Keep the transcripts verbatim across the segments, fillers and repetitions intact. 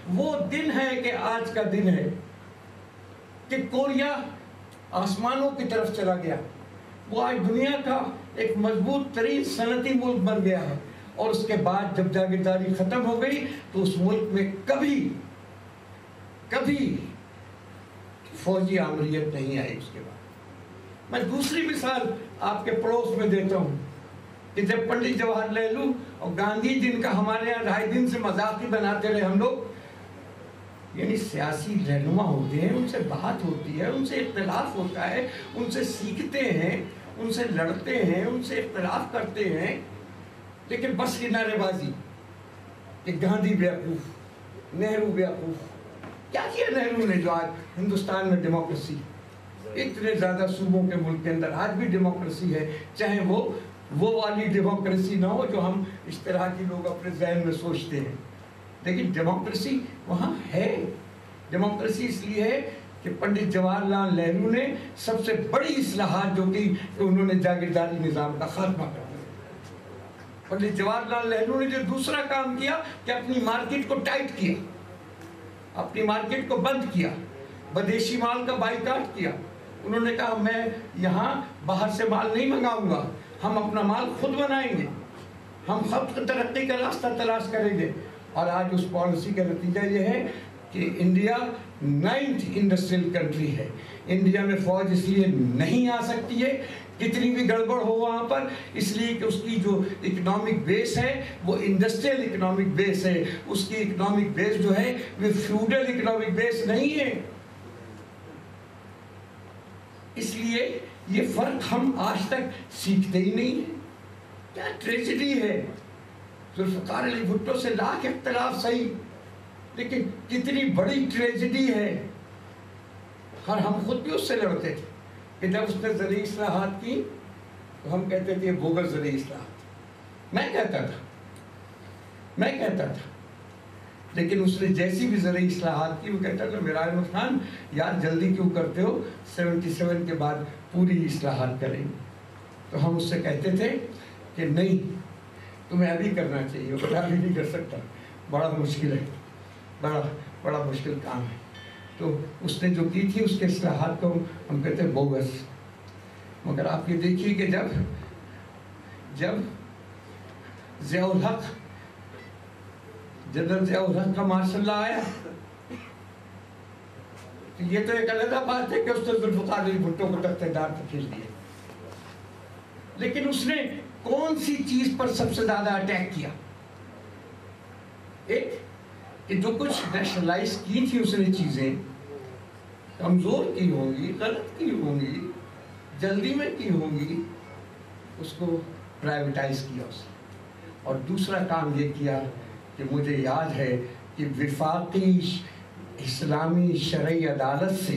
وہ دن ہے کہ آج کا دن ہے کہ کوریا آسمانوں کی طرف چلا گیا. وہ آج دنیا کا ایک مضبوط ترین صنعتی ملک بن گیا ہے. اور اس کے بعد جب جاگیرداری ختم ہو گئی تو اس ملک میں کبھی کبھی فوجی آمریت نہیں آئی. اس کے بعد میں دوسری مثال آپ کے پڑوس میں دیتا ہوں کہ جب پنڈت جواہر لال نہرو اور گاندھی جن کا ہمارے یہاں ڈھائی دن سے مذاق ہی بناتے رہے ہم لوگ, یعنی سیاسی رہنما ہوتے ہیں, ان سے بات ہوتی ہے, ان سے اختلاف ہوتا ہے, ان سے سیکھتے ہیں, ان سے لڑتے ہیں, ان سے اختلاف کرتے ہیں, لیکن بس یہ نعرے بازی کہ گاندھی بیوقوف, نہرو بیوقوف. کیا کیا نہرو نے جو آج ہندوستان میں ڈیموکریسی, اتنے زیادہ صوبوں کے ملک کے اندر آج بھی ڈیموکریسی ہے, چاہے وہ وہ والی ڈیموکریسی نہ ہو جو ہم اس طرح کی لوگ اپنے ذہن میں سوچتے ہیں, لیکن ڈیموکریسی وہاں ہے. ڈیموکریسی اس لیے ہے کہ پنڈت جواہر لال نہرو نے سب سے بڑی اصلاحات جو کی کہ انہوں نے جاگیرداری نظام کا خاتمہ کر دیا. پنڈت جواہر لال نہرو نے جو دوسرا کام کیا کہ اپنی مارکیٹ کو ٹائٹ کیا, اپنی مارکیٹ کو بند کیا, بدیشی مال کا بائیکاٹ کیا. انہوں نے کہا میں یہاں باہر سے مال نہیں منگاؤں گا, ہم اپنا مال خود بنائیں گے, ہم خود ترقی کا راستہ تلاش کریں گے. اور آج اس پالیسی کا نتیجہ یہ ہے کہ انڈیا نائنتھ انڈسٹریل کنٹری ہے. انڈیا میں فوج اس لیے نہیں آ سکتی ہے کتنی بھی گڑبڑ ہو وہاں پر, اس لیے کہ اس کی جو اکنامک بیس ہے وہ انڈسٹریل اکنامک بیس ہے. اس کی اکنامک بیس جو ہے وہ فیوڈل اکنامک بیس نہیں ہے. اس لیے یہ فرق ہم آج تک سیکھتے ہی نہیں ہیں. کیا ٹریجڈی ہے. ذوالفقار علی بھٹو سے لاکھ اختلاف صحیح, لیکن کتنی بڑی ٹریجڈی ہے. اور ہم خود بھی اس سے لڑتے تھے کہ جب اس نے زرعی اصلاحات کی تو ہم کہتے تھے بوگس زرعی اصلاحات. میں کہتا تھا میں کہتا تھا لیکن اس نے جیسی بھی زرعی اصلاحات کی وہ کہتا تھا میراج محمد خان یار جلدی کیوں کرتے ہو, سیونٹی سیون کے بعد پوری اصلاحات کریں گے. تو ہم اس سے کہتے تھے کہ نہیں تمہیں ابھی کرنا چاہیے, بڑا ابھی نہیں کر سکتا, بڑا مشکل ہے, بڑا بڑا مشکل کام ہے. تو اس نے جو کی تھی اس کے اصلاحات کو ہم کہتے ہیں بوگس. مگر آپ یہ دیکھیے کہ جب جب ضیاء الحق جنرل ضیاء الحق کا ماشاء اللہ آیا تو یہ تو ایک علیحدہ بات ہے کہ اس نے ذوالفقار علی بھٹو کو تختہ دار پر کھینچ دیا, لیکن اس نے کون سی چیز پر سب سے زیادہ اٹیک کیا؟ ایک کہ جو کچھ نیشنلائز کی تھی اس نے چیزیں کمزور کی ہوں گی, غلط کی ہوں گی, جلدی میں کی ہوں گی, اس کو پرائیویٹائز کیا اس نے. اور دوسرا کام یہ کیا کہ مجھے یاد ہے کہ وفاقی اسلامی شرعی عدالت سے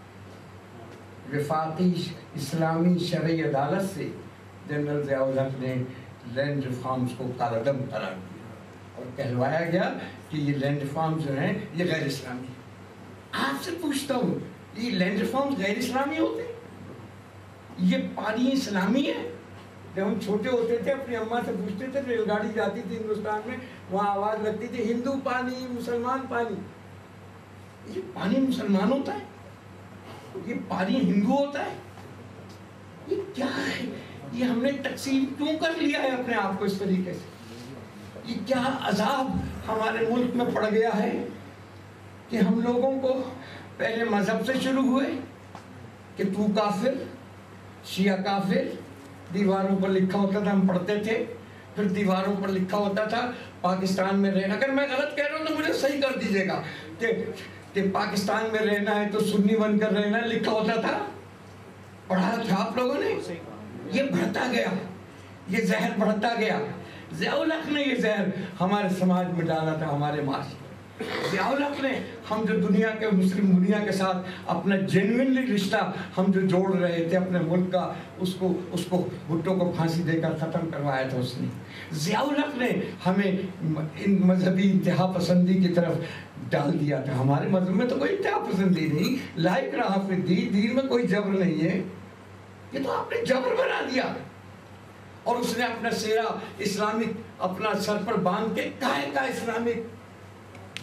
وفاقی اسلامی شرعی عدالت سے جنرل ضیاء الحق نے لینڈ ریفارمز کو کالعدم قرار دیا اور کہلوایا گیا کہ یہ لینڈ ریفارمز جو ہیں یہ غیر اسلامی ہیں. آپ سے پوچھتا ہوں یہ لینڈ ریفارمز غیر اسلامی ہوتے ہیں؟ یہ پانی اسلامی ہے؟ جب ہم چھوٹے ہوتے تھے اپنی اماں سے پوچھتے تھے, ریل گاڑی جاتی تھی ہندوستان میں, وہاں آواز لگتی تھی ہندو پانی مسلمان پانی. یہ پانی مسلمان ہوتا ہے, یہ پانی ہندو ہوتا ہے, یہ کیا ہے؟ یہ ہم نے تقسیم کیوں کر لیا ہے اپنے آپ کو اس طریقے سے؟ یہ کیا عذاب ہمارے ملک میں پڑ گیا ہے کہ ہم لوگوں کو پہلے مذہب سے شروع ہوئے کہ تو کافر, شیعہ کافر, دیواروں پر لکھا ہوتا تھا ہم پڑھتے تھے, پھر دیواروں پر لکھا ہوتا تھا پاکستان میں رہنا, اگر میں غلط کہہ رہا ہوں تو مجھے صحیح کر دیجیے گا, کہ کہ پاکستان میں رہنا ہے تو سنی بن کر رہنا ہے, لکھا ہوتا تھا, پڑھا تھا آپ لوگوں نے. یہ بڑھتا گیا, یہ زہر بڑھتا گیا. ضیاء الحق نے یہ زہر ہمارے سماج میں ڈالا تھا, ہمارے معاشرے. ضیاء الحق نے ہم جو دنیا کے مسلم دنیا کے ساتھ اپنا جینوئنلی رشتہ ہم جو جوڑ رہے تھے اپنے ملک کا, اس کو اس کو بھٹو کو پھانسی دے کر ختم کروایا تھا اس نے. ضیاء الحق نے ہمیں ان مذہبی انتہا پسندی کی طرف ڈال دیا تھا. ہمارے مذہب میں تو کوئی انتہا پسندی نہیں, لائق رہا فی الدین, دین میں کوئی جبر نہیں ہے. یہ تو آپ نے جبر بنا دیا. اور اس نے اپنا سیرا اسلامک اپنا سر پر باندھ کے کائے کا اسلامک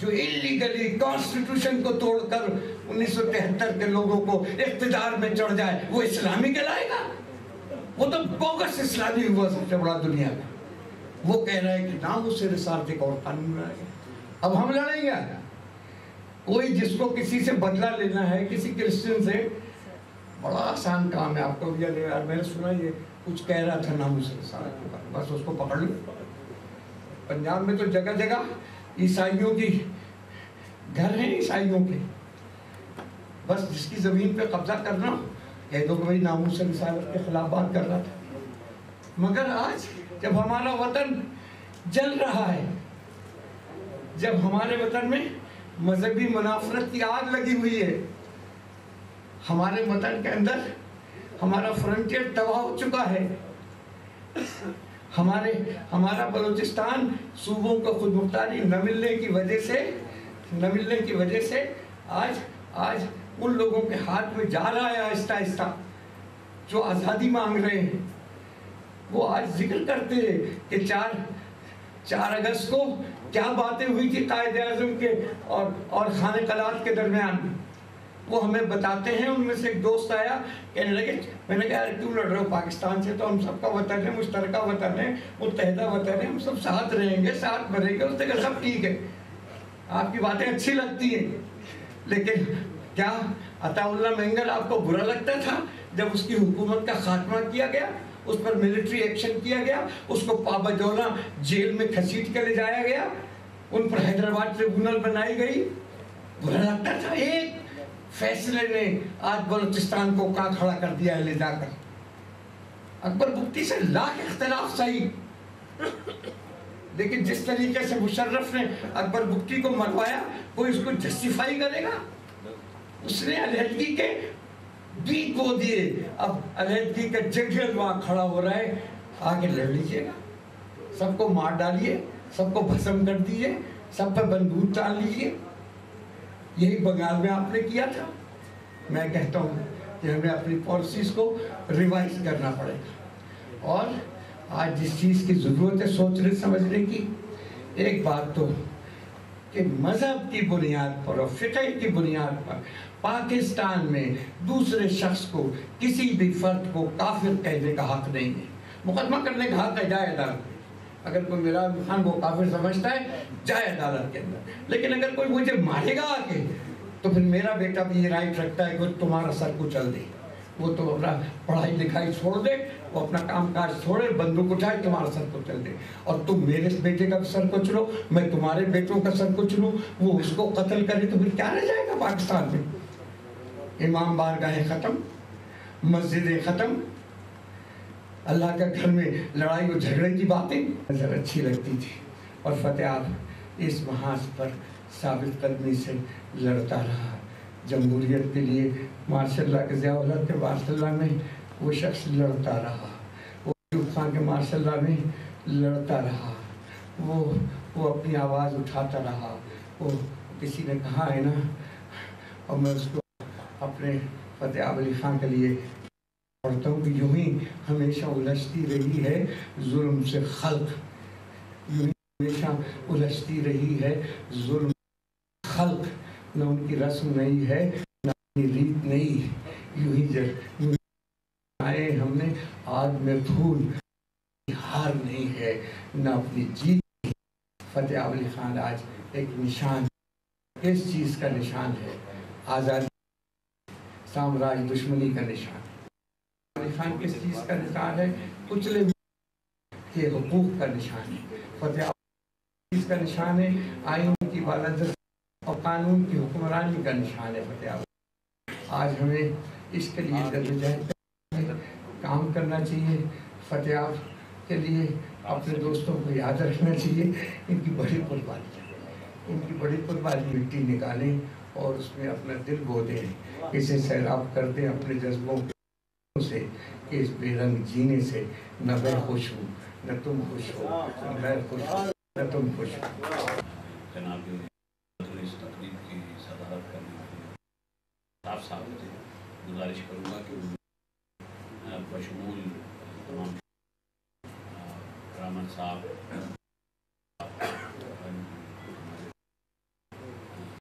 جو انلیگلی کانسٹیٹیوشن کو توڑ کر انیس سو تہتر کے لوگوں کو اقتدار میں چڑھ جائے وہ اسلامی کہلائے گا؟ وہ تو بوگس اسلامی ہوا سب سے بڑا دنیا کا. وہ کہہ رہا ہے کہ ناموس سے رسالت ایک اور قانون بنائے گا. اب ہم لڑیں گے. کوئی جس کو کسی سے بدلہ لینا ہے کسی کرسچن سے, بڑا آسان کام ہے. آپ کو بھی یار میں نے سنا یہ کچھ کہہ رہا تھا ناموس سے رسالت کے بارے میں, بس اس کو پکڑ لو. پنجاب میں تو جگہ جگہ عیسائیوں کی گھر ہیں, عیسائیوں کے, بس جس کی زمین پہ قبضہ کرنا کہہ دو کہ بھائی ناموس سے رسالت کے خلاف بات کر رہا تھا. مگر آج جب ہمارا وطن جل رہا ہے, جب ہمارے وطن میں مذہبی منافرت کی آگ لگی ہوئی ہے, ہمارے وطن کے اندر ہمارا فرنٹیئر تباہ ہو چکا ہے, ہمارے ہمارا بلوچستان صوبوں کو خود مختاری نہ ملنے کی وجہ سے نہ ملنے کی وجہ سے آج آج ان لوگوں کے ہاتھ میں جا رہا ہے آہستہ آہستہ جو آزادی مانگ رہے ہیں. وہ آج ذکر کرتے ہیں کہ چار چار اگست کو کیا باتیں ہوئی تھی قائد اعظم کے اور اور خانہ قلات کے درمیان. وہ ہمیں بتاتے ہیں. ان میں سے ایک دوست آیا کہنے لگے, میں نے کہا کیوں لڑ رہے ہو پاکستان سے, تو ہم سب کا وطن ہے, مشترکہ وطن ہے, متحدہ وطن ہے, ہم سب ساتھ رہیں گے, ساتھ مریں گے. اس نے کہا سب ٹھیک ہے, آپ کی باتیں اچھی لگتی ہیں, لیکن کیا عطا اللہ مینگل آپ کو برا لگتا تھا جب اس کی حکومت کا خاتمہ کیا گیا, اس پر ملٹری ایکشن کیا گیا, اس کو پابجولہ جیل میں کھسیٹ کے لے جایا گیا, ان پر حیدرآباد ٹریبونل بنائی گئی؟ برا لگتا تھا؟ ایک فیصلے نے آج بلوچستان کو کہاں کھڑا کر دیا ہے لے جا کر. اکبر بگٹی سے لاکھ اختلاف صحیح, لیکن جس طریقے سے مشرف نے اکبر بگٹی کو مروایا, کوئی اس کو جسٹیفائی کرے گا؟ اس نے علیحدگی کے بیٹ بو دیے, اب علیحدگی کا جنگل وہاں کھڑا ہو رہا ہے, آگے لڑ لیجئے گا, سب کو مار ڈالیے, سب کو بھسم کر دیجئے, سب پہ بندوق ڈال لیجئے. یہی بنگال میں آپ نے کیا تھا. میں کہتا ہوں کہ ہمیں اپنی پالیسیز کو ریوائز کرنا پڑے گا, اور آج جس چیز کی ضرورت ہے سوچنے سمجھنے کی, ایک بات تو کہ مذہب کی بنیاد پر اور فقہ کی بنیاد پر پاکستان میں دوسرے شخص کو, کسی بھی فرد کو کافر کہنے کا حق نہیں ہے. مقدمہ کرنے کا حق ہے, جائے عدالت. اگر کوئی میراج خان کو کافر سمجھتا ہے جائے عدالت کے اندر, لیکن اگر کوئی مجھے مارے گا آ کے تو پھر میرا بیٹا بھی یہ رائٹ رکھتا ہے کہ تمہارا سر کو چل دے. وہ تو اپنا پڑھائی لکھائی چھوڑ دے, وہ اپنا کام کاج چھوڑے, بندوق اٹھائے, تمہارا سر کو چل دے. اور تم میرے بیٹے کا سر کو چلو, میں تمہارے بیٹوں کا سر کو چلوں, وہ اس کو قتل کرے, تو پھر کیا رہ جائے گا پاکستان میں؟ امام بارگاہیں ختم, مسجدیں ختم, اللہ کا گھر میں لڑائی و جھگڑے کی باتیں نظر اچھی لگتی تھی. اور فتحیاب اس محاذ پر ثابت قدمی سے لڑتا رہا جمہوریت کے لیے. ماشاء اللہ کے ضیاء الحق کے ماشاء اللہ میں وہ شخص لڑتا رہا, وہ ایوب خان کے ماشاء اللہ میں لڑتا رہا, وہ وہ اپنی آواز اٹھاتا رہا. وہ کسی نے کہا ہے نا, اور میں اس کو اپنے فتحیاب علی خان کے لیے پڑھتا ہوں کہ یوں ہی ہمیشہ الجھتی رہی ہے ظلم سے خلق, یوں ہی ہمیشہ الجھتی رہی ہے ظلم خلق, نہ ان کی رسم نہیں ہے نہ ان کی ریت نہیں, یوں ہی جب آئے ہم نے آگ میں پھول, ہار نہیں ہے نہ اپنی جیت. فتحیاب علی خان آج ایک نشان, کس چیز کا نشان ہے؟ آزادی, سامراج دشمنی کا نشان. علی خان کس چیز کا نشان ہے؟ کچلے کے حقوق کا نشان ہے. فتحیاب چیز کا نشان ہے آئین کی بالادستی اور قانون کی حکمرانی کا نشان ہے. فتحیاب آج ہمیں اس کے لیے جدوجہد کام کرنا چاہیے. فتحیاب کے لیے اپنے دوستوں کو یاد رکھنا چاہیے, ان کی بڑی قربانی ان کی بڑی قربانی مٹی نکالیں اور اس میں اپنا دل بو دیں, اسے سیراب کر دیں اپنے جذبوں سے کہ اس بے رنگ جینے سے نہ میں خوش ہوں نہ تم خوش ہو, نہ میں خوش ہوں نہ تم خوش ہو. جناب اس تقریب کی صدارت کرنے کے لیے صاحب صاحب سے گزارش کروں گا کہ بشمول تمام رحمان صاحب